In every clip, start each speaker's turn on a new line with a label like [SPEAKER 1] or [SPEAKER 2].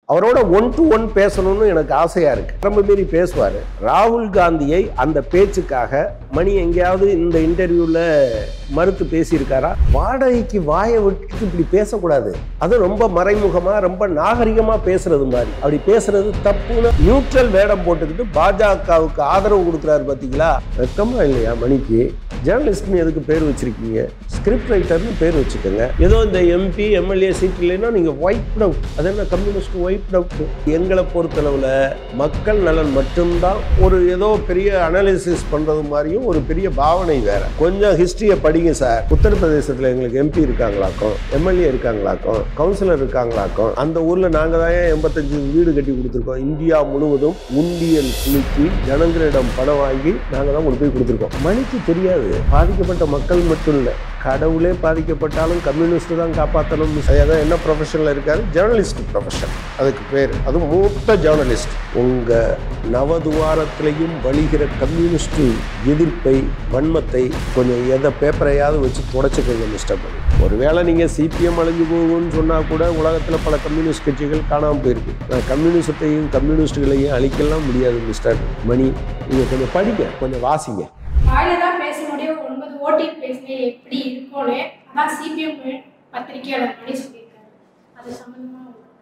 [SPEAKER 1] அவரோட one to one பேசணும்னு எனக்கு ஆசையா இருக்கு. ரொம்ப மீறி பேசுவாரு. ராகுல் காந்தியை அந்த பேச்சுக்காக மணி எங்கேயாவது இந்த இன்டர்வியூல மறுத்து பேசியிருக்காரா? வாடகைக்கு வாயை விட்டு இப்படி பேசக்கூடாது. அது ரொம்ப மறைமுகமா ரொம்ப நாகரிகமா பேசுறது மாதிரி. அப்படி பேசுறது தப்புன்னு நியூட்ரல் வேடம் போட்டுக்கிட்டு பாஜகவுக்கு ஆதரவு கொடுக்குறாரு. பார்த்தீங்களா? வெக்கமா இல்லையா மணிக்கு? ஜேர்னலிஸ்ட்னு எதுக்கு பேர் வச்சிருக்கீங்க? ஸ்கிரிப்ட் ரைட்டர்னு பேர் வச்சுக்கோங்க. ஏதோ இந்த எம்பி எம்எல்ஏ சீட் இல்லைன்னா நீங்க வைப்ட் அவுட். அது என்ன கம்யூனிஸ்ட் வைப்ட் அவுட்? எங்களை பொறுத்தளவுல மக்கள் நலன் மட்டும்தான். ஒரு ஏதோ பெரிய அனாலிசிஸ் பண்றது மாதிரியும் ஒரு பெரிய பாவனை வேற. கொஞ்சம் ஹிஸ்டரியை படிங்க சார். உத்தரப்பிரதேசத்துல எங்களுக்கு எம்பி இருக்காங்களாக்கும், எம்எல்ஏ இருக்காங்களாக்கும், கவுன்சிலர் இருக்காங்களாக்கும். அந்த ஊர்ல நாங்க தான் 85 வீடு கட்டி கொடுத்துருக்கோம். இந்தியா முழுவதும் உண்டியல் குலுக்கி ஜனங்களிடம் பணம் வாங்கி நாங்க தான் கொண்டு போய் கொடுத்துருக்கோம். மணிக்கு தெரியாது. பாதிக்கப்பட்ட மக்கள் மட்டும் இல்லை, கடவுளே பாதிக்கப்பட்டாலும் கம்யூனிஸ்ட் தான் காப்பாற்றணும். அதான் என்ன ப்ரொஃபஷனில் இருக்காரு? ஜேர்னலிஸ்ட் ப்ரொஃபஷன் அதுக்கு பேர். அது மூத்த ஜேர்னலிஸ்ட். உங்க நவதுவாரத்திலையும் வழிகிற கம்யூனிஸ்ட் எதிர்ப்பை, வன்மத்தை கொஞ்சம் எதை பேப்பரையாவது வச்சு தொடச்சிக்கோங்க மிஸ்டர் மணி. ஒருவேளை நீங்க சிபிஎம் அழிஞ்சு போகும்னு சொன்னா கூட உலகத்தில் பல கம்யூனிஸ்ட் கட்சிகள் காணாமல் போயிருக்கு. நான் கம்யூனிசத்தையும் கம்யூனிஸ்டுகளையும் அழிக்கலாம் முடியாது மிஸ்டர் மணி. நீங்க கொஞ்சம் படிங்க, கொஞ்சம் வாசிங்க.
[SPEAKER 2] வாயிலதான் பேச முடியும். 9 ஓட்டிங் பேசுனே எப்படி இருக்கும்னு அதான் சிபிஎம் பத்திரிகையாளர் மணி சொல்லியிருக்காரு. அது சம்பந்தமா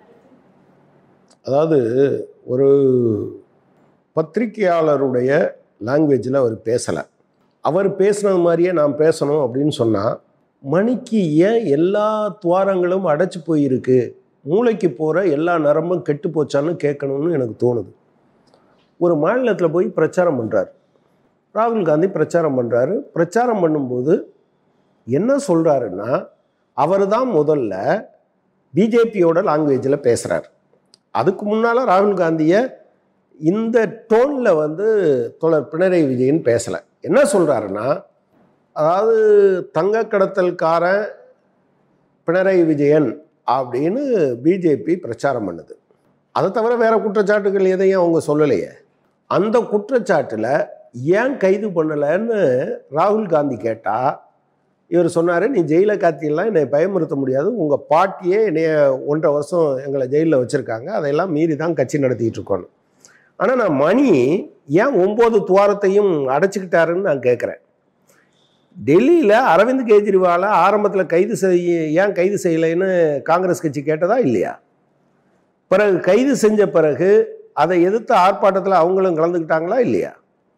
[SPEAKER 1] அதாவது ஒரு பத்திரிகையாளருடைய லாங்குவேஜில் அவர் பேசலை. அவர் பேசுனது மாதிரியே நான் பேசணும் அப்படின்னு சொன்னால் மணிக்கு ஏன் எல்லா துவாரங்களும் அடைச்சி போயிருக்கு, மூளைக்கு போகிற எல்லா நரம்பும் கெட்டு போச்சான்னு கேட்கணும்னு எனக்கு தோணுது. ஒரு மாநிலத்தில் போய் பிரச்சாரம் பண்ணுறார். ராகுல் காந்தி பிரச்சாரம் பண்ணுறாரு. பிரச்சாரம் பண்ணும்போது என்ன சொல்கிறாருன்னா, அவர் தான் முதல்ல பிஜேபியோட லாங்குவேஜில் பேசுகிறார். அதுக்கு முன்னால் ராகுல் காந்தியை இந்த டோனில் தோழர் பினராயி விஜயன் பேசலை. என்ன சொல்கிறாருன்னா, அதாவது தங்க கடத்தல்காரன் பினராயி விஜயன் அப்படின்னு பிஜேபி பிரச்சாரம் பண்ணுது. அதை தவிர வேறு குற்றச்சாட்டுகள் எதையும் அவங்க சொல்லலையே. அந்த குற்றச்சாட்டில் ஏன் கைது பண்ணலைன்னு ராகுல் காந்தி கேட்டால் இவர் சொன்னார், நீ ஜெயிலில் காத்தியெல்லாம் என்னை பயமுறுத்த முடியாது, உங்கள் பாட்டியே என்னைய 1.5 வருஷம் எங்களை ஜெயிலில் வச்சுருக்காங்க, அதையெல்லாம் மீறி தான் கட்சி நடத்திக்கிட்டு இருக்கோன்னு. ஆனால் நான் மணி ஏன் 9 துவாரத்தையும் அடைச்சிக்கிட்டாருன்னு நான் கேட்குறேன். டெல்லியில் அரவிந்த் கெஜ்ரிவாலை ஆரம்பத்தில் ஏன் கைது செய்யலைன்னு காங்கிரஸ் கட்சி கேட்டதா இல்லையா? பிறகு கைது செஞ்ச பிறகு அதை எதிர்த்து ஆர்ப்பாட்டத்தில் அவங்களும் கலந்துக்கிட்டாங்களா இல்லையா?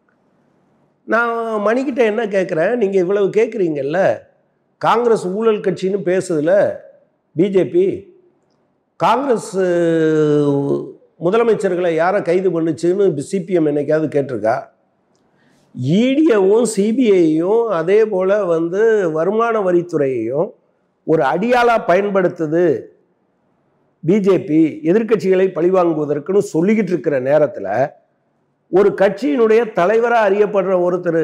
[SPEAKER 1] நான் மணிக்கிட்ட என்ன கேட்குறேன், நீங்கள் இவ்வளவு கேட்குறீங்கல்ல, காங்கிரஸ் ஊழல் கட்சின்னு பேசுதில்ல பிஜேபி, காங்கிரஸ் முதலமைச்சர்களை யாரை கைது பண்ணுச்சுன்னு சிபிஎம் என்னைக்காவது கேட்டிருக்கா? இடியவும் சிபிஐயும் அதே போல் வருமான வரித்துறையையும் ஒரு அடியாளாக பயன்படுத்துது பிஜேபி எதிர்க்கட்சிகளை பழிவாங்குவதற்குன்னு சொல்லிக்கிட்டு இருக்கிற நேரத்தில் ஒரு கட்சியினுடைய தலைவராக அறியப்படுற ஒருத்தர்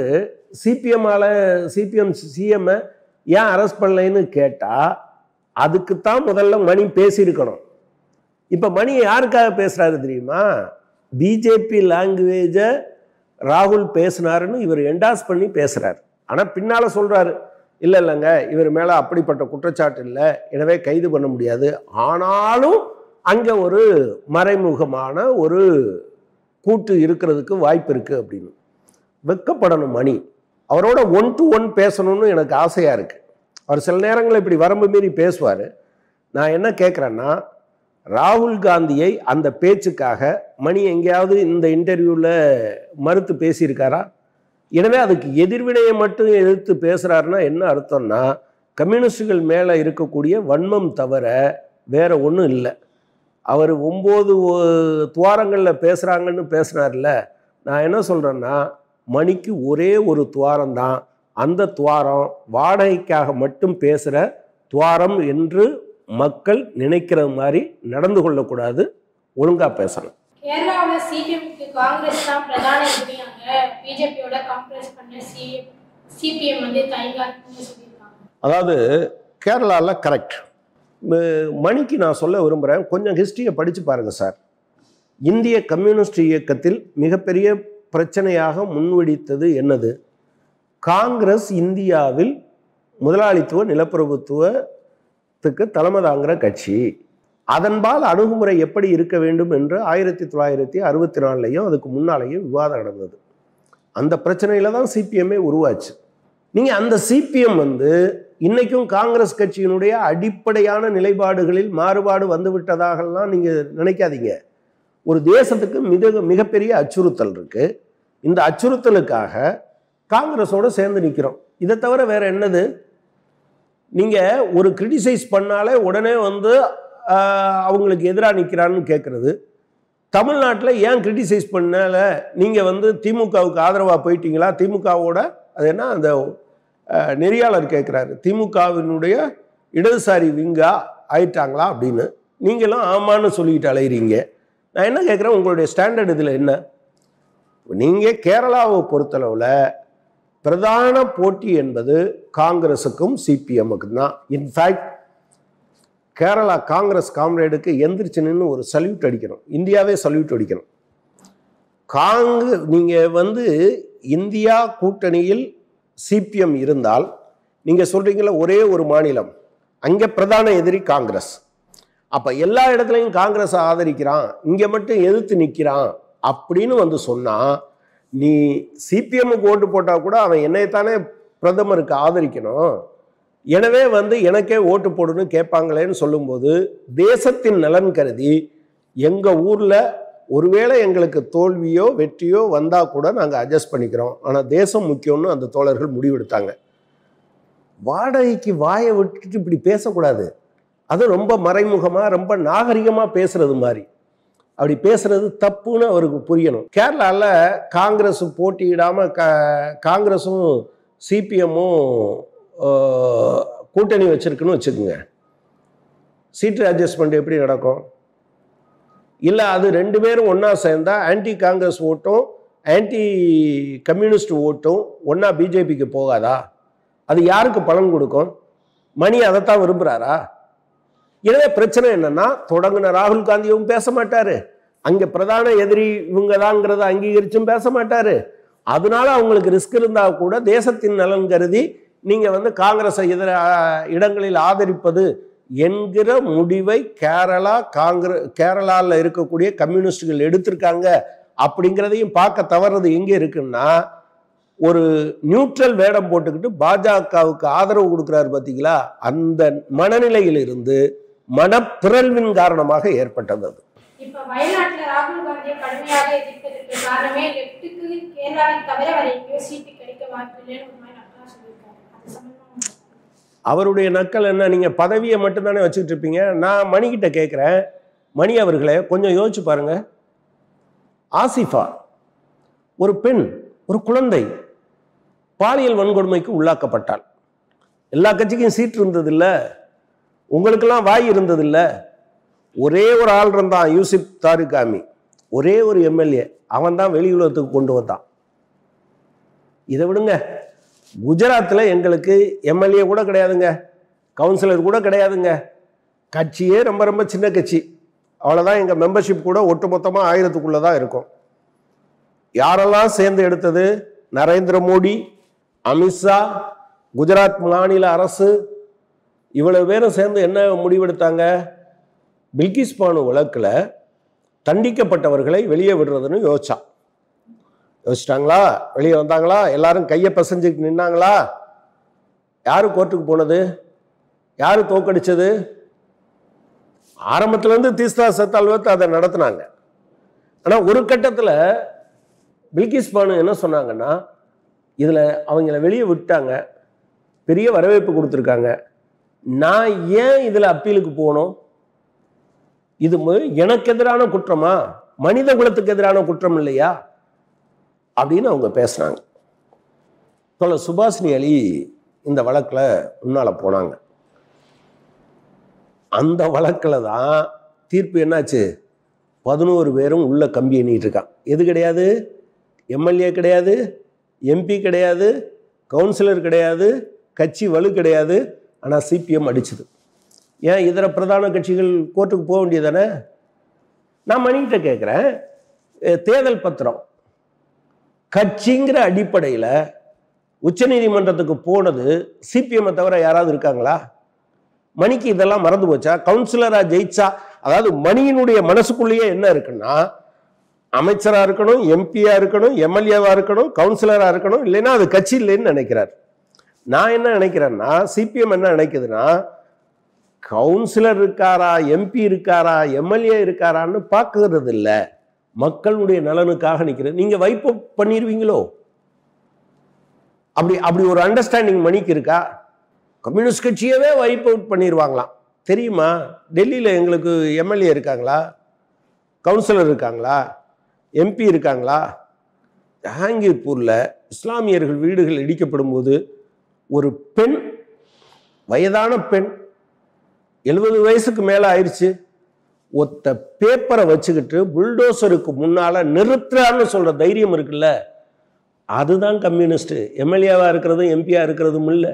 [SPEAKER 1] சிபிஎம் சிஎம்ஐ ஏன் அரெஸ்ட் பண்ணலைன்னு கேட்டால் அதுக்குத்தான் முதல்ல மணி பேசியிருக்கணும். இப்போ மணி யாருக்காக பேசுகிறாரு தெரியுமா? பிஜேபி லாங்குவேஜை ராகுல் பேசினாருன்னு இவர் என்டாஸ் பண்ணி பேசுகிறார். ஆனால் பின்னால் சொல்கிறாரு, இல்லைங்க இவர் மேலே அப்படிப்பட்ட குற்றச்சாட்டு இல்லை, எனவே கைது பண்ண முடியாது. ஆனாலும் அங்கே ஒரு மறைமுகமான ஒரு கூட்டு இருக்கிறதுக்கு வாய்ப்பு இருக்குது அப்படின்னு. வெக்கப்படணும் மணி. அவரோட ஒன் டு ஒன் பேசணும்னு எனக்கு ஆசையாக இருக்குது. அவர் சில நேரங்களில் இப்படி வரம்பு மீறி பேசுவார். நான் என்ன கேட்குறேன்னா, ராகுல் காந்தியை அந்த பேச்சுக்காக மணி எங்கேயாவது இந்த இன்டர்வியூவில் மறுத்து பேசியிருக்காரா? எனவே அதுக்கு எதிர்வினையை மட்டும் எதிர்த்து பேசுகிறாருன்னா என்ன அர்த்தம்னா, கம்யூனிஸ்டுகள் மேலே இருக்கக்கூடிய வன்மம் தவிர வேற ஒன்றும் இல்லை. அவர் 9 துவாரங்களில் பேசுகிறாங்கன்னு பேசுனார்ல, நான் என்ன சொல்கிறேன்னா, மணிக்கு ஒரே ஒரு துவாரம் தான். அந்த துவாரம் வாடகைக்காக மட்டும் பேசுகிற துவாரம் என்று மக்கள் நினைக்கிற மாதிரி நடந்து கொள்ளக்கூடாது. ஒழுங்காக பேசணும்.
[SPEAKER 2] கேரளாவில் சிபிஎம்க்கு காங்கிரஸ் தான் பிரதான எதிரியாங்க, பிஜேபியோட காங்கிரஸ் பண்ண சிபிஎம் தயங்காதுன்னு சொல்லியிருக்காங்க.
[SPEAKER 1] அதாவது கேரளாவில் கரெக்ட். மணிக்கு நான் சொல்ல விரும்புகிறேன், கொஞ்சம் ஹிஸ்டரியை படித்து பாருங்கள் சார். இந்திய கம்யூனிஸ்ட் இயக்கத்தில் மிகப்பெரிய பிரச்சனையாக முன்வடித்தது என்னது? காங்கிரஸ் இந்தியாவில் முதலாளித்துவ நிலப்பிரபுத்துவத்துக்கு தலைமை தாங்கிற கட்சி. அதன்பால் அணுகுமுறை எப்படி இருக்க வேண்டும் என்று 1964 அதுக்கு முன்னாலேயும் விவாதம் நடந்தது. அந்த பிரச்சனையில தான் சிபிஎம்ஏ உருவாச்சு. நீங்க அந்த சிபிஎம் இன்னைக்கும் காங்கிரஸ் கட்சியினுடைய அடிப்படையான நிலைப்பாடுகளில் மாறுபாடு வந்து விட்டதாகலாம் நீங்க நினைக்காதீங்க. ஒரு தேசத்துக்கு மிகப்பெரிய அச்சுறுத்தல் இருக்கு. இந்த அச்சுறுத்தலுக்காக காங்கிரஸோட சேர்ந்து நிற்கிறோம். இதை தவிர வேற என்னது? நீங்க ஒரு கிரிட்டிசைஸ் பண்ணாலே உடனே அவங்களுக்கு எதிராக நிற்கிறான்னு கேட்கறது. தமிழ்நாட்டில் ஏன் கிரிட்டிசைஸ் பண்ணல? நீங்க திமுகவுக்கு ஆதரவாக போயிட்டீங்களா? திமுகவோட அது என்ன அந்த நெறியாளர் கேட்குறாரு, திமுகவினுடைய இடதுசாரி விங்கா ஆயிட்டாங்களா அப்படின்னு. நீங்களும் ஆமான்னு சொல்லிட்டு அலைகிறீங்க. நான் என்ன கேட்குறேன், உங்களுடைய ஸ்டாண்டர்ட் இதில் என்ன? நீங்கள் கேரளாவை பொறுத்தளவில் பிரதான போட்டி என்பது காங்கிரஸுக்கும் சிபிஎம்முக்கும் தான். இன்ஃபேக்ட் கேரளா காங்கிரஸ் காம்ரேடுக்கு எந்திரிச்சு நின்று ஒரு சல்யூட் அடிக்கணும். இந்தியாவே சல்யூட் அடிக்கணும். நீங்கள் இந்தியா கூட்டணியில் சிபிஎம் இருந்தால், நீங்கள் சொல்கிறீங்களா ஒரே ஒரு மாநிலம், அங்கே பிரதான எதிரி காங்கிரஸ். அப்போ எல்லா இடத்துலையும் காங்கிரஸை ஆதரிக்கிறான், இங்கே மட்டும் எதிர்த்து நிற்கிறான் அப்படின்னு சொன்னால், நீ சிபிஎம்முக்கு ஓட்டு போட்டால் கூட அவன் என்னைத்தானே பிரதமருக்கு ஆதரிக்கணும். எனவே எனக்கே ஓட்டு போடுன்னு கேட்பாங்களேன்னு சொல்லும்போது, தேசத்தின் நலன் கருதி எங்கள் ஊரில் ஒருவேளை எங்களுக்கு தோல்வியோ வெற்றியோ வந்தால் கூட நாங்கள் அட்ஜஸ்ட் பண்ணிக்கிறோம், ஆனால் தேசம் முக்கியம்னு அந்த தோழர்கள் முடிவெடுத்தாங்க. வாடகைக்கு வாயை விட்டுட்டு இப்படி பேசக்கூடாது. அது ரொம்ப மறைமுகமாக ரொம்ப நாகரிகமாக பேசுறது மாதிரி. அப்படி பேசுறது தப்புன்னு அவருக்கு புரியணும். கேரளாவில் காங்கிரஸ் போட்டியிடாமல் காங்கிரஸும் சிபிஎம்மும் கூட்டணி வச்சிருக்குன்னு வச்சுக்கோங்க. சீட்டு அட்ஜஸ்ட்மெண்ட் எப்படி நடக்கும்? இல்லை அது ரெண்டு பேரும் ஒன்றா சேர்ந்தா ஆன்டி காங்கிரஸ் ஓட்டும் ஆன்டி கம்யூனிஸ்ட் ஓட்டும் ஒன்றா பிஜேபிக்கு போகாதா? அது யாருக்கு பலன் கொடுக்கும்? மணி அதைத்தான் விரும்புகிறாரா? எனவே பிரச்சனை என்னன்னா, தொடங்கின ராகுல் காந்தியும் பேச மாட்டாரு, அங்கே பிரதான எதிரி இவங்க தான்ங்கிறத அங்கீகரிச்சும் பேச மாட்டாரு. அதனால அவங்களுக்கு ரிஸ்க் இருந்தால் கூட தேசத்தின் நலன் கருதி நீங்கள் காங்கிரஸை இடங்களில் ஆதரிப்பது என்கிற முடிவை கேரளாவில் இருக்கக்கூடிய கம்யூனிஸ்டுகள் எடுத்திருக்காங்க. அப்படிங்கிறதையும் பார்க்க தவறுறது எங்கே இருக்குன்னா, ஒரு நியூட்ரல் வேடம் போட்டுக்கிட்டு பாஜகவுக்கு ஆதரவு கொடுக்குறாரு பார்த்தீங்களா, அந்த மனநிலையிலிருந்து மனப்பிறழ்வின் காரணமாக ஏற்பட்டது.
[SPEAKER 2] இப்ப வயநாட்டுல ராகுல் காந்தியை கடுமையாக எதிர்ப்பதற்கு காரணமே லெப்டுக்கு கேரளாவை தவிர வேற எங்கேயோ சீட்டு கிடைக்க வாய்ப்பு இல்லைன்னு ஒரு மாதிரி நக்கலா சொல்லியிருக்காரு. அது சம்பந்தமா
[SPEAKER 1] அவருடைய நக்கல் என்ன? நீங்க பதவியை மட்டும்தானே வச்சுக்கிட்டு இருப்பீங்க. நான் மணிக்கிட்ட கேட்குறேன், மணி அவர்களே கொஞ்சம் யோசிச்சு பாருங்க. ஆசிஃபா ஒரு பெண், ஒரு குழந்தை பாலியல் வன்கொடுமைக்கு உள்ளாக்கப்பட்டாள். எல்லா கட்சிக்கும் சீட்டு இருந்ததில்லை, உங்களுக்கெல்லாம் வாய் இருந்ததில்லை. ஒரே ஒரு ஆள் இருந்தான், யூசிப் தாரிகாமி, ஒரே ஒரு எம்எல்ஏ, அவன் தான் வெளி உலகத்துக்கு கொண்டு வந்தான். இதை விடுங்க, குஜராத்தில் எங்களுக்கு எம்எல்ஏ கூட கிடையாதுங்க, கவுன்சிலர் கூட கிடையாதுங்க, கட்சியே ரொம்ப ரொம்ப சின்ன கட்சி, அவ்வளோதான். எங்கள் மெம்பர்ஷிப் கூட ஒட்டு மொத்தமாக 1000க்குள்ளே தான் இருக்கும். யாரெல்லாம் சேர்ந்து எடுத்தது? நரேந்திர மோடி, அமித்ஷா, குஜராத் மாநில அரசு, இவ்வளவு பேரும் சேர்ந்து என்ன முடிவெடுத்தாங்க? பில்கிஸ் பானு வழக்கில் தண்டிக்கப்பட்டவர்களை வெளியே விடுறதுன்னு யோசிச்சிட்டாங்களா? வெளியே வந்தாங்களா? எல்லாரும் கையை பசஞ்சுட்டு நின்னாங்களா? யாரு கோர்ட்டுக்கு போனது? யாரு தோக்கடிச்சது? ஆரம்பத்திலேருந்து தீஸ்தா சத்தால்வத்து அதை நடத்தினாங்க. ஆனால் ஒரு கட்டத்தில் பில்கிஸ் பானு என்ன சொன்னாங்கன்னா, இதில் அவங்கள வெளியே விட்டாங்க, பெரிய வரவேற்பு கொடுத்துருக்காங்க, நான் ஏன் இதில் அப்பீலுக்கு போகணும்? இது எனக்கு எதிரான குற்றமா? மனித குலத்துக்கு எதிரான குற்றம் இல்லையா அப்படின்னு அவங்க பேசுனாங்க. சுபாஷினி அலி இந்த வழக்கில் முன்னால போனாங்க. அந்த வழக்கில் தான் தீர்ப்பு என்னாச்சு? 11 பேரும் உள்ள கம்பி எண்ணிட்டு இருக்கான். எது கிடையாது? எம்எல்ஏ கிடையாது, எம்பி கிடையாது, கவுன்சிலர் கிடையாது, கட்சி வலு கிடையாது. ஆனால் சிபிஎம் அடிச்சுது. ஏன் இதர பிரதான கட்சிகள் கோர்ட்டுக்கு போக வேண்டியதானே? நான் மணிகிட்ட கேட்குறேன், தேர்தல் பத்திரம் கட்சிங்கிற அடிப்படையில் உச்சநீதிமன்றத்துக்கு போனது சிபிஎம்மை தவிர யாராவது இருக்காங்களா? மணிக்கு இதெல்லாம் மறந்து போச்சா? கவுன்சிலராக ஜெயிச்சா அதாவது மணியினுடைய மனசுக்குள்ளேயே என்ன இருக்குன்னா, அமைச்சரா இருக்கணும், எம்பியா இருக்கணும், எம்எல்ஏவா இருக்கணும், கவுன்சிலரா இருக்கணும், இல்லைன்னா அது கட்சி இல்லைன்னு நினைக்கிறார். நான் என்ன நினைக்கிறேன்னா, சிபிஎம் என்ன நினைக்குதுன்னா, கவுன்சிலர் இருக்காரா, எம்பி இருக்காரா, எம்எல்ஏ இருக்காரான்னு பார்க்கறது இல்லை, மக்களுடைய நலனுக்காக நிற்கிறது. நீங்க வைப்பு பண்ணிடுவீங்களோ? அப்படி ஒரு அண்டர்ஸ்டாண்டிங் மணிக்கு இருக்கா? கம்யூனிஸ்ட் கட்சியவே வைப் அவுட் பண்ணிடுவாங்களாம். தெரியுமா? டெல்லியில் எங்களுக்கு எம்எல்ஏ இருக்காங்களா, கவுன்சிலர் இருக்காங்களா, எம்பி இருக்காங்களா? ஜஹாங்கீர்பூரில் இஸ்லாமியர்கள் வீடுகள் இடிக்கப்படும் போது ஒரு பெண், வயதான பெண், 70 வயசுக்கு மேலே ஆயிடுச்சு, ஒத்த பேப்பரை வச்சுக்கிட்டு புல்டோசருக்கு முன்னால நிறுத்துறான்னு சொல்ற தைரியம் இருக்குல்ல, அதுதான் கம்யூனிஸ்ட். எம்எல்ஏவா இருக்கிறதும் எம்பியா இருக்கிறதும் இல்லை.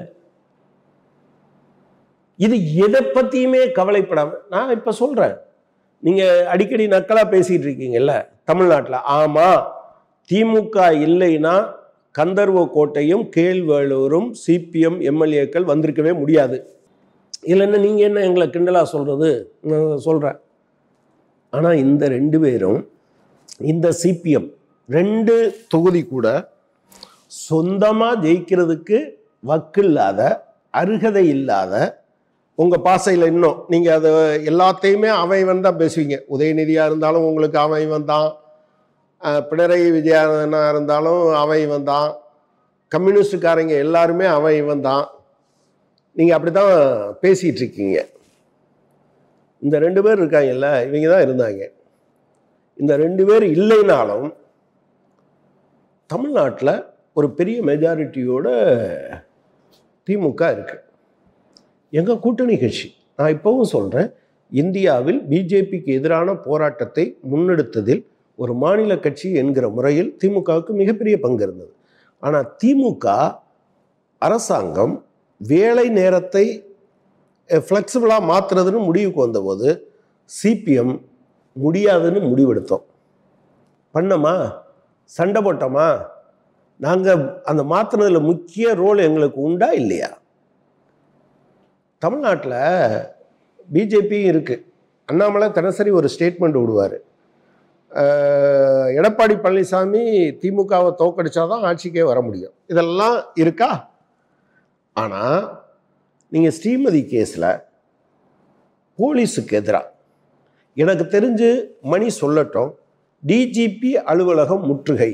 [SPEAKER 1] இது எதை பத்தியுமே கவலைப்படாம, நான் இப்ப சொல்றேன், நீங்க அடிக்கடி நக்கலா பேசிட்டு இருக்கீங்கல்ல தமிழ்நாட்டில். ஆமா, திமுக இல்லைன்னா கந்தர்வ கோட்டையும் கேழ்வரூரும் சிபிஎம் எம்எல்ஏக்கள் வந்திருக்கவே முடியாது. இல்லைன்னா நீங்க என்ன எங்களை கிண்டலா சொல்றது? நான் சொல்றேன். ஆனா இந்த 2 பேரும், இந்த சிபிஎம் 2 தொகுதி கூட சொந்தமா ஜெயிக்கிறதுக்கு வக்கில்லாத, அருகதை இல்லாத, உங்க பாசையில் இன்னும் நீங்க அதை எல்லாத்தையுமே அவன் தான் பேசுவீங்க. உதயநிதியா இருந்தாலும் உங்களுக்கு அவன் தான், பினராயி விஜயனா இருந்தாலும் அவன் தான், கம்யூனிஸ்டுக்காரங்க எல்லாருமே அவன் தான். நீங்க அப்படித்தான் பேசிட்டு இருக்கீங்க. இந்த 2 பேர் இருக்காங்கல்ல, இவங்க தான் இருந்தாங்க. இந்த 2 பேர் இல்லைனாலும் தமிழ்நாட்டில் ஒரு பெரிய மெஜாரிட்டியோட திமுக இருக்கு. எங்க கூட்டணி கட்சி. நான் இப்பவும் சொல்றேன், இந்தியாவில் பிஜேபிக்கு எதிரான போராட்டத்தை முன்னெடுத்ததில் ஒரு மாநில கட்சி என்கிற முறையில் திமுகவுக்கு மிகப்பெரிய பங்கு இருந்தது. ஆனால் திமுக அரசாங்கம் வேலை நேரத்தை ஃப்ளெக்சிபிளாக மாற்றுறதுன்னு முடிவுக்கு வந்தபோது சிபிஎம் முடியாதுன்னு முடிவெடுத்தோம். பண்ணோமா? சண்டை போட்டோமா? நாங்கள் அந்த மாற்றினதில் முக்கிய ரோல் எங்களுக்கு உண்டா இல்லையா? தமிழ்நாட்டில் பிஜேபியும் இருக்குது. அண்ணாமலை தினசரி ஒரு ஸ்டேட்மெண்ட் விடுவார். எடப்பாடி பழனிசாமி திமுகவை தோக்கடிச்சாதான் ஆட்சிக்கே வர முடியும். இதெல்லாம் இருக்கா? ஆனால் நீங்கள் ஸ்ரீமதி கேஸில் போலீஸுக்கு எதிராக எனக்கு தெரிஞ்சு மணி சொல்லட்டும், டிஜிபி அலுவலகம் முற்றுகை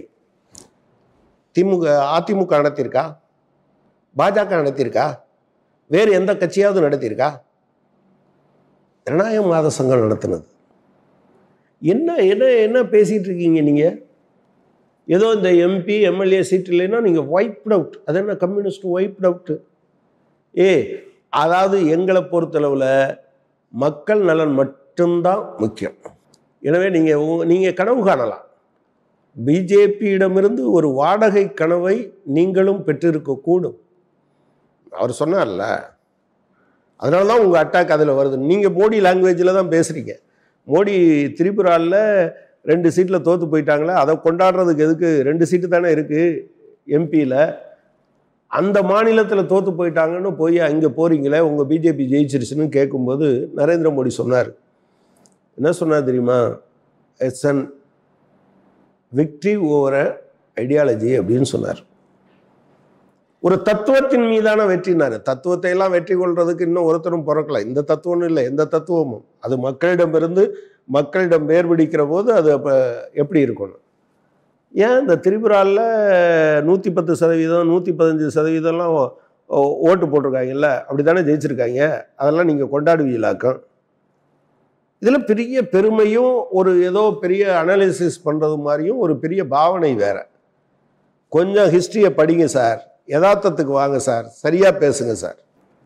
[SPEAKER 1] அதிமுக நடத்தியிருக்கா? பாஜக நடத்தியிருக்கா? வேறு எந்த கட்சியாவது நடத்தியிருக்கா? ஜனநாயக மாத சங்கம் நடத்தினது. என்ன என்ன என்ன பேசிட்டு இருக்கீங்க நீங்க? ஏதோ இந்த எம்பி எம்எல்ஏ சீட் இல்லைன்னா நீங்க வைப்ட் அவுட். அது என்ன கம்யூனிஸ்ட் வைப்ட் அவுட்? அதாவது எங்களை பொறுத்தளவில் மக்கள் நலன் மட்டும்தான் முக்கியம். எனவே நீங்க கனவு காணலாம். பிஜேபியிடமிருந்து ஒரு வாடகை கனவை நீங்களும் பெற்றிருக்கக்கூடும். அவர் சொன்னார்ல, அதனால தான் உங்கள் அட்டாக் அதில் வருது. நீங்கள் மோடி லாங்குவேஜில் தான் பேசுகிறீங்க. மோடி திரிபுராவில் 2 சீட்டில் தோற்று போயிட்டாங்களே, அதை கொண்டாடுறதுக்கு எதுக்கு? 2 சீட்டு தானே இருக்குது எம்பியில். அந்த மாநிலத்தில் தோற்று போயிட்டாங்கன்னு போய் அங்கே போகிறீங்களே, உங்கள் பிஜேபி ஜெயிச்சிருச்சுன்னு கேட்கும்போது நரேந்திர மோடி சொன்னார். என்ன சொன்னார் தெரியுமா? It's an victory over ideology அப்படின்னு சொன்னார். ஒரு தத்துவத்தின் மீதான வெற்றினாரு. தத்துவத்தை எல்லாம் வெற்றி கொள்றதுக்கு இன்னும் ஒருத்தரும் பிறக்கல. இந்த தத்துவம் இல்லை, எந்த தத்துவமும். அது மக்களிடமிருந்து மக்களிடம் வேர்பிடிக்கிற போது அது அப்போ எப்படி இருக்கணும்? ஏன் இந்த திரிபுராவில் 110%, 115%லாம் ஓட்டு போட்டிருக்காங்கல்ல, அப்படி தானே ஜெயிச்சிருக்காங்க. அதெல்லாம் நீங்கள் கொண்டாடுவீங்களாக்கம். இதில் பெரிய பெருமையும் ஒரு ஏதோ பெரிய அனாலிசிஸ் பண்ணுறது மாதிரியும் ஒரு பெரிய பாவனை வேற. கொஞ்சம் ஹிஸ்டரியை படிங்க சார், யதார்த்தத்துக்கு வாங்க சார், சரியா பேசுங்க சார்.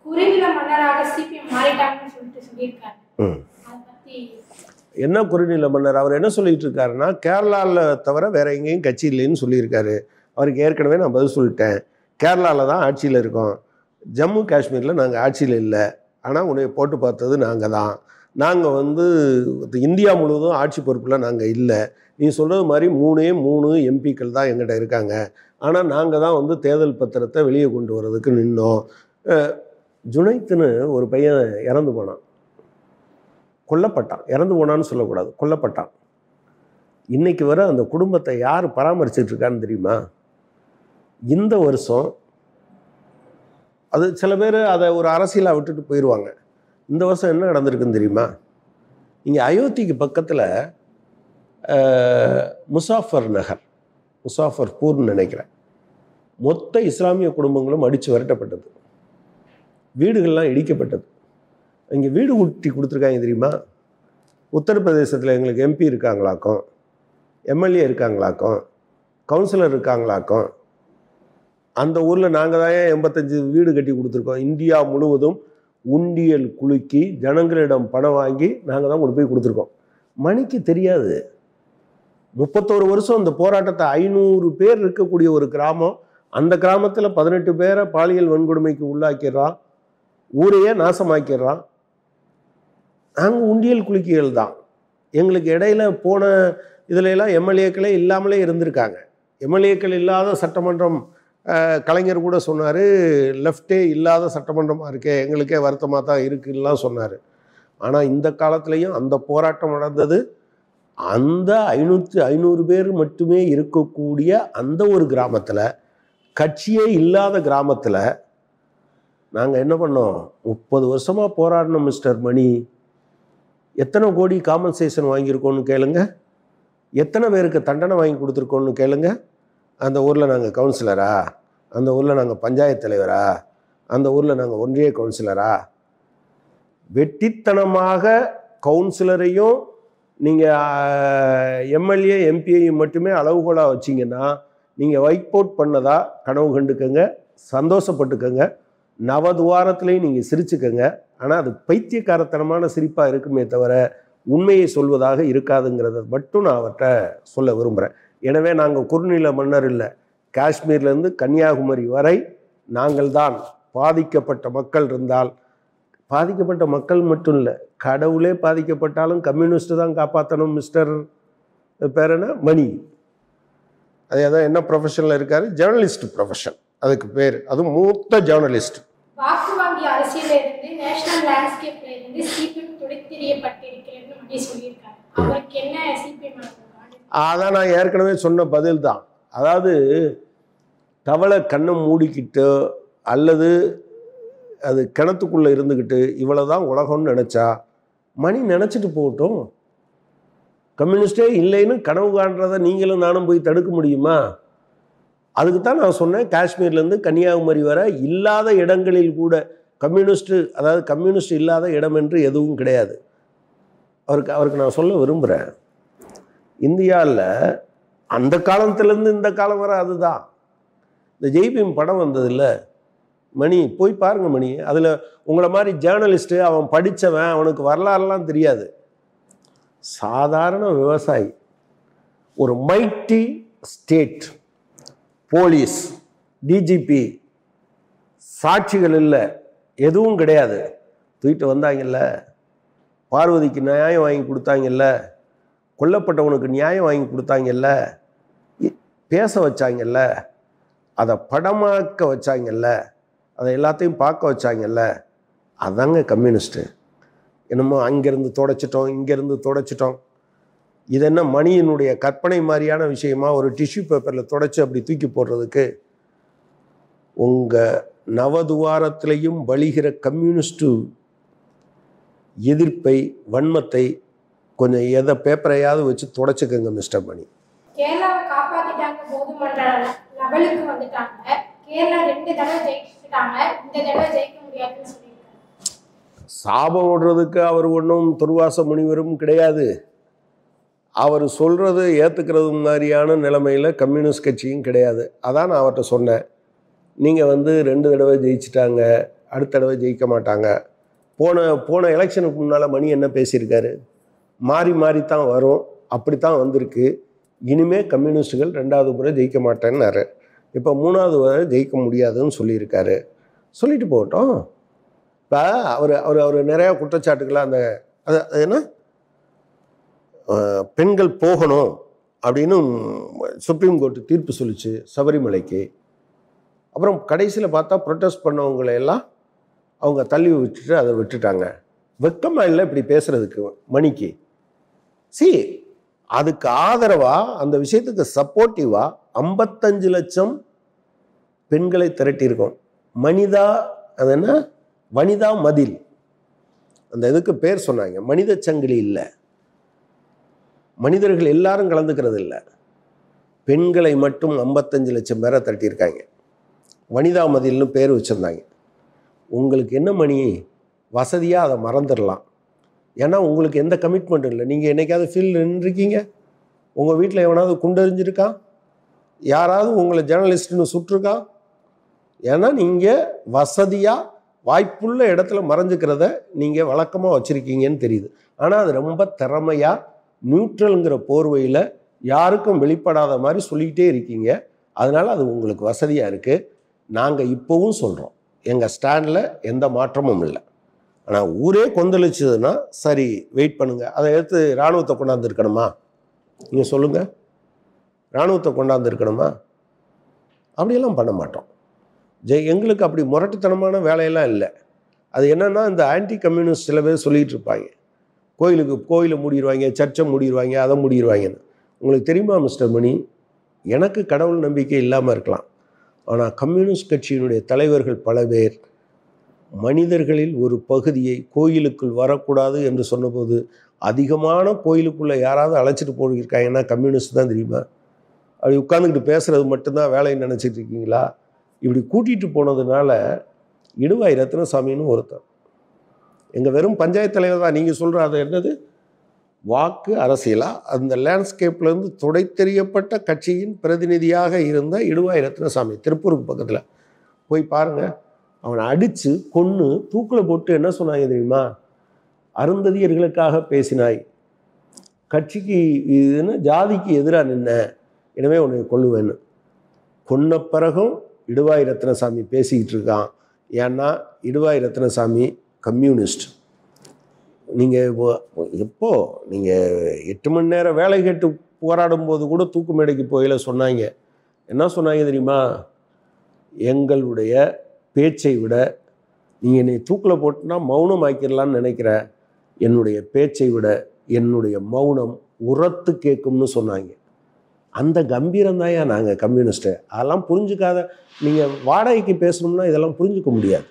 [SPEAKER 1] என்ன குறுநில மன்னர்? அவர் என்ன சொல்லிட்டு இருக்காருன்னா, கேரளாவில் தவிர வேற எங்கேயும் கட்சி இல்லைன்னு சொல்லியிருக்காரு. அவருக்கு ஏற்கனவே நான் பதில் சொல்லிட்டேன். கேரளாவில் தான் ஆட்சியில் இருக்கோம், ஜம்மு காஷ்மீரில் நாங்கள் ஆட்சியில் இல்லை. ஆனால் உன்னை போட்டு பார்த்தது நாங்கள் தான். நாங்கள் இந்தியா முழுவதும் ஆட்சி பொறுப்பில் நாங்கள் இல்லை. நீ சொல்கிறது மாதிரி 3 எம்பிக்கள் தான் எங்கிட்ட இருக்காங்க. ஆனால் நாங்கள் தான் தேர்தல் பத்திரத்தை வெளியே கொண்டு வர்றதுக்கு நின்னோம். ஜுனைத்துன்னு ஒரு பையன் இறந்து போனான். கொல்லப்பட்டான். இறந்து போனான்னு சொல்லக்கூடாது, கொல்லப்பட்டான். இன்னைக்கு வர அந்த குடும்பத்தை யார் பராமரிச்சுட்டு இருக்கான்னு தெரியுமா? இந்த வருஷம் அது சில பேர் அதை ஒரு அரசியலாக விட்டுட்டு போயிடுவாங்க. இந்த வருஷம் என்ன நடந்திருக்குன்னு தெரியுமா? இங்கே அயோத்திக்கு பக்கத்தில் முசாஃபர் நகர், முசாஃபர்பூர்னு நினைக்கிறேன், மொத்த இஸ்லாமிய குடும்பங்களும் அடித்து விரட்டப்பட்டது, வீடுகள்லாம் இடிக்கப்பட்டது. இங்கே வீடு ஊட்டி கொடுத்துருக்காங்க தெரியுமா? உத்தரப்பிரதேசத்தில் எங்களுக்கு எம்பி இருக்காங்களாக்கும், எம்எல்ஏ இருக்காங்களாக்கும், கவுன்சிலர் இருக்காங்களாக்கும். அந்த ஊரில் நாங்கள் தான் 85 வீடு கட்டி கொடுத்துருக்கோம். இந்தியா முழுவதும் உண்டியல் குலுக்கி ஜனங்களிடம் பணம் வாங்கி நாங்கள் தான் கொண்டு போய் கொடுத்துருக்கோம். மணிக்கு தெரியாது. 31 வருஷம் இந்த போராட்டத்தை 500 பேர் இருக்கக்கூடிய ஒரு கிராமம், அந்த கிராமத்தில் 18 பேரை பாலியல் வன்கொடுமைக்கு உள்ளாக்கிடுறான், ஊரையே நாசமாக்கிடுறான். நாங்கள் உண்டியல் குலுக்கிகள் தான். எங்களுக்கு இடையில போன இதிலெல்லாம் எம்எல்ஏக்களே இல்லாமலே இருந்திருக்காங்க. எம்எல்ஏக்கள் இல்லாத சட்டமன்றம், கலைஞர் கூட சொன்னார், லெஃப்டே இல்லாத சட்டமன்றமாக இருக்கே, எங்களுக்கே வருத்தமாக தான் இருக்குலாம் சொன்னார். ஆனால் இந்த காலத்துலேயும் அந்த போராட்டம் நடந்தது அந்த 500 பேர் மட்டுமே இருக்கக்கூடிய அந்த ஒரு கிராமத்தில், கட்சியே இல்லாத கிராமத்தில் நாங்கள் என்ன பண்ணோம்? 30 வருஷமாக போராடணும் மிஸ்டர் மணி. எத்தனை கோடி காம்பன்சேஷன் வாங்கியிருக்கோன்னு கேளுங்க, எத்தனை பேருக்கு தண்டனை வாங்கி கொடுத்துருக்கோன்னு கேளுங்க. அந்த ஊரில் நாங்கள் கவுன்சிலரா, அந்த ஊரில் நாங்கள் பஞ்சாயத்து தலைவரா, அந்த ஊரில் நாங்கள் ஒன்றிய கவுன்சிலரா? வெட்டித்தனமாக கவுன்சிலரையும் நீங்கள் எம்எல்ஏ எம்பியையும் மட்டுமே அளவுகோலாக வச்சிங்கன்னா நீங்கள் வைப் அவுட் பண்ணதா கனவு கண்டுக்கங்க, சந்தோஷப்பட்டுக்கங்க, நவதுவாரத்துலேயும் நீங்கள் சிரிச்சுக்கங்க. ஆனால் அது பைத்தியக்காரத்தனமான சிரிப்பாக இருக்குமே தவிர உண்மையை சொல்வதாக இருக்காதுங்கிறத மட்டும் நான் அவர்கிட்ட சொல்ல விரும்புகிறேன். எனவே நாங்கள் குறுநில மன்னர் இல்லை. காஷ்மீர்லேருந்து கன்னியாகுமரி வரை நாங்கள் தான். பாதிக்கப்பட்ட மக்கள் இருந்தால், பாதிக்கப்பட்ட மக்கள் மட்டும் இல்லை, கடவுளே பாதிக்கப்பட்டாலும் கம்யூனிஸ்ட்டு தான் காப்பாற்றணும் மிஸ்டர் பேர் என்ன மணி. அதே தான் என்ன ப்ரொஃபஷனில் இருக்கார்? ஜேர்னலிஸ்ட் ப்ரொஃபஷன் அதுக்கு பேர். அதுவும் மூத்த ஜேர்னலிஸ்ட்.
[SPEAKER 2] வாக்கு வாங்கி அரசியல இருந்து நேஷனல் லேண்ட்ஸ்கேப்ல இருந்து சிபிஎம் துடைத்தெறியப்பட்டிருக்கிறேன்னு மணி சொல்லியிருக்காரு. அவருக்கு என்ன சிபிஎம்?
[SPEAKER 1] அதான் நான் ஏற்கனவே சொன்ன பதில் தான். அதாவது தவளை கண்ணை மூடிக்கிட்டு அல்லது அது கிணத்துக்குள்ளே இருந்துக்கிட்டு இவ்வளோ தான் உலகம்னு நினச்சா மணி நினச்சிட்டு போகட்டும். கம்யூனிஸ்டே இல்லைன்னு கனவு காண்றதை நீங்களும் நானும் போய் தடுக்க முடியுமா? அதுக்கு தான் நான் சொன்னேன், காஷ்மீர்லேருந்து கன்னியாகுமரி வரை இல்லாத இடங்களில் கூட கம்யூனிஸ்ட்டு, அதாவது கம்யூனிஸ்ட் இல்லாத இடம் என்று எதுவும் கிடையாது. அவருக்கு நான் சொல்ல விரும்புகிறேன், இந்தியாவில் அந்த காலத்துலேருந்து இந்த காலம் வரை அதுதான். இந்த ஜெய்பீம் படம் வந்ததில்ல மணி, போய் பாருங்க மணி. அதில் உங்களை மாதிரி ஜேர்னலிஸ்ட்டு, அவன் படித்தவன், அவனுக்கு வரலாறுலாம் தெரியாது, சாதாரண விவசாயி, ஒரு மைட்டி ஸ்டேட், போலீஸ், டிஜிபி, சாட்சிகள் இல்லை, எதுவும் கிடையாது, தூக்கிட்டு வந்தாங்கல்ல, பார்வதிக்கு நியாயம் வாங்கி கொடுத்தாங்கல்ல, கொல்லப்பட்டவனுக்கு நியாயம் வாங்கி கொடுத்தாங்கல்ல, பேச வச்சாங்கல்ல, அதை படமாக்க வச்சாங்கல்ல, அதை எல்லாத்தையும் பார்க்க வச்சாங்கல்ல, அதாங்க கம்யூனிஸ்ட்டு. என்னமோ அங்கேருந்து தொடச்சிட்டோம், இங்கேருந்து தொடச்சிட்டோம். இது என்ன மணியினுடைய கற்பனை மாதிரியான விஷயமா? ஒரு டிஷ்யூ பேப்பரில் தொடச்சி அப்படி தூக்கி போடுறதுக்கு. உங்கள் நவதுவாரத்திலையும் வழிகிற கம்யூனிஸ்ட்டு எதிர்ப்பை, வன்மத்தை கொஞ்சம் எதை பேப்பரையாவது வச்சு தொடச்சிக்கங்க மிஸ்டர் மணி.
[SPEAKER 2] கேரளாவை காப்பாற்றிட்டாங்க, போதுமன்ற லெவலுக்கு வந்துட்டாங்க. கேரளா 2 தடவை ஜெயிச்சுட்டாங்க, இந்த தடவை ஜெயிக்க முடியாதுன்னு சொல்லியிருக்காங்க.
[SPEAKER 1] சாபம் விடுறதுக்கு அவர் ஒன்றும் துர்வாச முனிவரும் கிடையாது. அவர் சொல்கிறது ஏற்றுக்கிறது மாதிரியான நிலைமையில் கம்யூனிஸ்ட் கட்சியும் கிடையாது. அதான் நான் அவர்கிட்ட சொன்னேன், நீங்கள் 2 தடவை ஜெயிச்சிட்டாங்க, அடுத்த தடவை ஜெயிக்க மாட்டாங்க. போன எலெக்ஷனுக்கு முன்னால் மணி என்ன பேசியிருக்காரு? மாறி மாறித்தான் வரும், அப்படித்தான் வந்திருக்கு, இனிமேல் கம்யூனிஸ்டுகள் 2வது முறை ஜெயிக்க மாட்டேன்னாரு. இப்போ 3வது முறை ஜெயிக்க முடியாதுன்னு சொல்லியிருக்காரு. சொல்லிட்டு போகட்டும். இப்போ அவர் நிறையா குற்றச்சாட்டுகளை, அந்த அது என்ன பெண்கள் போகணும் அப்படின்னு சுப்ரீம் கோர்ட்டு தீர்ப்பு சொல்லிச்சு சபரிமலைக்கு. அப்புறம் கடைசியில் பார்த்தா ப்ரொட்டஸ்ட் பண்ணவங்களையெல்லாம் அவங்க தள்ளி விட்டுட்டு அதை விட்டுட்டாங்க. வெக்கமா இல்லை இப்படி பேசுறதுக்கு மணிக்கு? அதுக்கு ஆதரவா, அந்த விஷயத்துக்கு சப்போர்ட்டிவா 55 லட்சம் பெண்களை திரட்டியிருக்கோம். மனிதா, அது என்ன, வனிதா மதில், அந்த இதுக்கு பேர் சொன்னாங்க. மனித சங்கிலி இல்லை, மனிதர்கள் எல்லாரும் கலந்துக்கிறது இல்லை, பெண்களை மட்டும் 55 லட்சம் பேரை திரட்டியிருக்காங்க. வனிதா மதில்னு பேர் வச்சுருந்தாங்க. உங்களுக்கு என்ன மணி, வசதியாக அதை மறந்துடலாம். ஏன்னா உங்களுக்கு எந்த கமிட்மெண்ட்டும் இல்லை. நீங்கள் என்னைக்காவது ஃபீல்டு நின்றுருக்கீங்க? உங்கள் வீட்டில் எவனாவது குண்டறிஞ்சிருக்கான்? யாராவது உங்களை ஜேர்னலிஸ்ட்னு சுட்டிருக்கான்? ஏன்னா நீங்கள் வசதியாக வாய்ப்புள்ள இடத்துல மறைஞ்சிக்கிறத நீங்கள் வழக்கமாக வச்சுருக்கீங்கன்னு தெரியுது. ஆனால் அது ரொம்ப திறமையாக நியூட்ரலுங்கிற போர்வையில் யாருக்கும் வெளிப்படாத மாதிரி சொல்லிக்கிட்டே இருக்கீங்க. அதனால் அது உங்களுக்கு வசதியாக இருக்குது. நாங்கள் இப்போவும் சொல்கிறோம், எங்கள் ஸ்டாண்டில் எந்த மாற்றமும் இல்லை. ஆனால் ஊரே கொந்தளிச்சதுன்னா சரி வெயிட் பண்ணுங்கள். அதை எடுத்து இராணுவத்தை கொண்டாந்துருக்கணுமா? நீங்கள் சொல்லுங்கள், இராணுவத்தை கொண்டாந்துருக்கணுமா? அப்படியெல்லாம் பண்ண மாட்டோம். எங்களுக்கு அப்படி முரட்டுத்தனமான வேலையெல்லாம் இல்லை. அது என்னென்னா, இந்த ஆன்டி கம்யூனிஸ்ட் சில பேர் சொல்லிகிட்டு இருப்பாங்க, கோயிலை மூடிடுவாங்க, சர்ச்சை மூடிடுவாங்க, அதை மூடிடுவாங்கன்னு. உங்களுக்கு தெரியுமா மிஸ்டர் மணி, எனக்கு கடவுள் நம்பிக்கை இல்லாமல் இருக்கலாம், ஆனால் கம்யூனிஸ்ட் கட்சியினுடைய தலைவர்கள் பல பேர் மனிதர்களில் ஒரு பகுதியை கோயிலுக்குள் வரக்கூடாது என்று சொன்னபோது அதிகமான கோயிலுக்குள்ளே யாராவது அழைச்சிட்டு போயிருக்காங்கன்னா கம்யூனிஸ்ட் தான் தெரியுமா? அப்படி உட்காந்துக்கிட்டு பேசுகிறது மட்டும்தான் வேலைன்னு நினச்சிட்டு இருக்கீங்களா? இப்படி கூட்டிகிட்டு போனதுனால இடுவாய் ரத்னசாமின்னு ஒருத்தர், எங்கள் வெறும் பஞ்சாயத்து தலைவர் தான். நீங்கள் சொல்கிற அது என்னது வாக்கு அரசியலாக, அந்த லேண்ட்ஸ்கேப்லேருந்து துடைத்தெறியப்பட்ட கட்சியின் பிரதிநிதியாக இருந்த இடுவாய் ரத்னசாமி, திருப்பூருக்கு பக்கத்தில் போய் பாருங்கள். அவனை அடித்து கொன்று தூக்கில் போட்டு என்ன சொன்னாங்க தெரியுமா? அருந்ததியர்களுக்காக பேசினாய், கட்சிக்கு இதுன்னு ஜாதிக்கு எதிராக நின்ன, எனவே உன்னை கொல்லுவேன்னு. கொன்ன பிறகும் இடுவாய் ரத்னசாமி பேசிக்கிட்டு இருக்கான். ஏன்னா இடுவாய் ரத்னசாமி கம்யூனிஸ்ட். நீங்கள் எப்போ நீங்கள் 8 மணி நேரம் வேலை கேட்டு போராடும் போது கூட தூக்கு மேடைக்கு போயில சொன்னாங்க. என்ன சொன்னாங்க தெரியுமா? எங்களுடைய பேச்சை விட நீங்கள் என்னை தூக்கில் போட்டுனா மௌனம் ஆக்கிடலான்னு நினைக்கிற, என்னுடைய பேச்சை விட என்னுடைய மௌனம் உரத்து கேட்கும்னு சொன்னாங்க. அந்த கம்பீரம் தான் நாங்கள் கம்யூனிஸ்ட்டு. அதெல்லாம் புரிஞ்சுக்காத நீங்கள் வாடகைக்கு பேசணும்னா இதெல்லாம் புரிஞ்சுக்க முடியாது.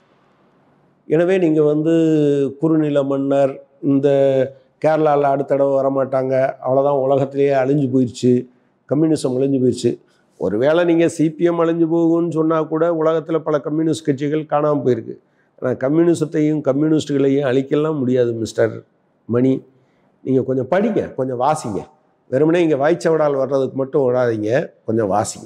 [SPEAKER 1] எனவே நீங்கள் குறுநில மன்னர், இந்த கேரளாவில் அடுத்த தடவை வரமாட்டாங்க, அவ்வளோதான், உலகத்திலேயே அழிஞ்சு போயிடுச்சு, கம்யூனிசம் அழிஞ்சு போயிடுச்சு. ஒருவேளை நீங்கள் சிபிஎம் அழிஞ்சு போகும்னு சொன்னால் கூட உலகத்தில் பல கம்யூனிஸ்ட் கட்சிகள் காணாமல் போயிருக்கு. ஆனால் கம்யூனிசத்தையும் கம்யூனிஸ்டுகளையும் அழிக்கலாம் முடியாது மிஸ்டர் மணி. நீங்கள் கொஞ்சம் படிங்க, கொஞ்சம் வாசிங்க. வெறுமனே இங்கே வாய்ச்சவடால் வர்றதுக்கு மட்டும் விடாதீங்க, கொஞ்சம் வாசிங்க.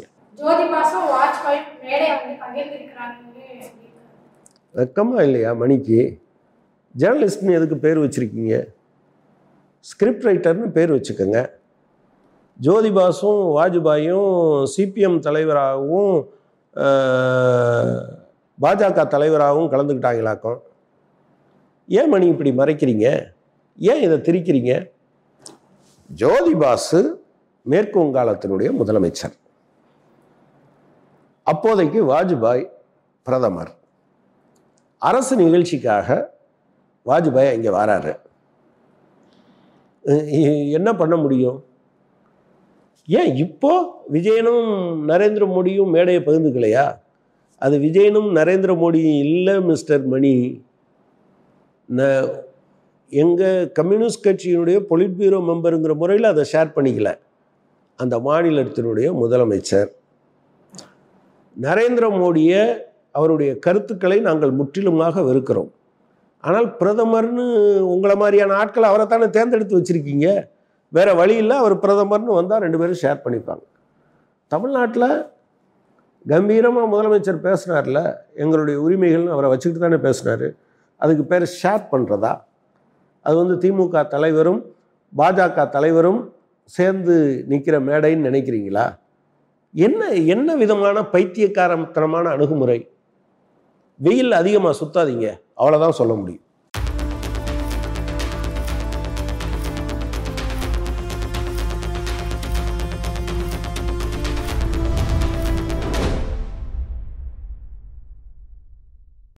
[SPEAKER 1] வெக்கமா இல்லையா மணிக்கு? ஜேர்னலிஸ்ட்னு எதுக்கு பேர் வச்சுருக்கீங்க? ஸ்கிரிப்ட் ரைட்டர்னு பேர் வச்சுக்கோங்க. ஜோதிபாசும் வாஜ்பாயும் சிபிஎம் தலைவராகவும் பாஜக தலைவராகவும் கலந்துக்கிட்டாங்களாக்கும். ஏன் மணி இப்படி மறைக்கிறீங்க? ஏன் இதை திரிக்கிறீங்க? ஜோதிபாசு மேற்கு வங்காளத்தினுடைய முதலமைச்சர், அப்போதைக்கு வாஜ்பாய் பிரதமர். அரசு நிகழ்ச்சிக்காக வாஜ்பாய் இங்கே வராரு. என்ன பண்ண முடியும்? ஏன் இப்போ விஜயனும் நரேந்திர மோடியும் மேடையை பகிர்ந்துக்கலையா? அது விஜயனும் நரேந்திர மோடியும் இல்லை மிஸ்டர் மணி. எங்கள் கம்யூனிஸ்ட் கட்சியினுடைய பொலிட் பியூரோ மெம்பருங்கிற முறையில் அதை ஷேர் பண்ணிக்கல. அந்த மாநிலத்தினுடைய முதலமைச்சர் நரேந்திர மோடியை, அவருடைய கருத்துக்களை நாங்கள் முற்றிலுமாக வெறுக்கிறோம். ஆனால் பிரதமர்னு உங்களை மாதிரியான ஆட்கள் அவரை தானே தேர்ந்தெடுத்து வச்சுருக்கீங்க. வேறு வழி இல்லை, அவர் பிரதமர்னு வந்தால் 2 பேரும் ஷேர் பண்ணிப்பாங்க. தமிழ்நாட்டில் கம்பீரமாக முதலமைச்சர் பேசுனார்ல, எங்களுடைய உரிமைகள்னு அவரை வச்சுக்கிட்டு தானே பேசுனார். அதுக்கு பேர் ஷேர் பண்ணுறதா? அது திமுக தலைவரும் பாஜக தலைவரும் சேர்ந்து நிற்கிற மேடைன்னு நினைக்கிறீங்களா? என்ன விதமான பைத்தியக்காரத்தனமான அணுகுமுறை? வெயில் அதிகமாக சுத்தாதீங்க, அவ்வளோதான் சொல்ல முடியும்.